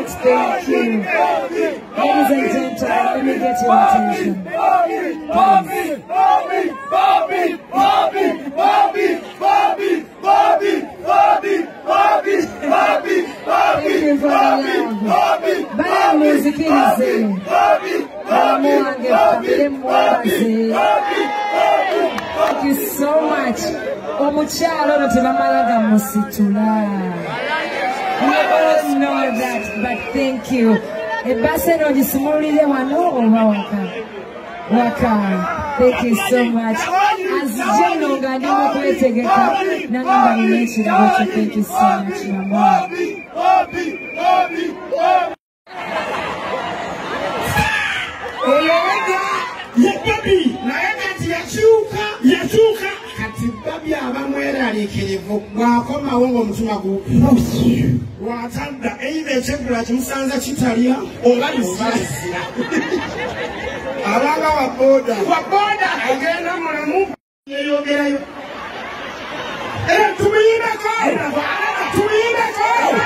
much. Thank you. Ladies and gentlemen, let me get your attention. Thank you for the love. Bye, music is Thank you so much. Omuchalo no tebamalaga musitula. We all know that, but thank you. Ebaseno jisumulire wano waka. Thank you so much. As Jeno Gadimo Kwetegeka, Nanga Nechira, thank you so much, Mama. Yachuka katibabi abamwera alikirivu wakoma wongo mutuma gu watanda either chekula chimusanza chitalia obalisia abanga waboda agenda mulamu yeyogerayo tumiyinako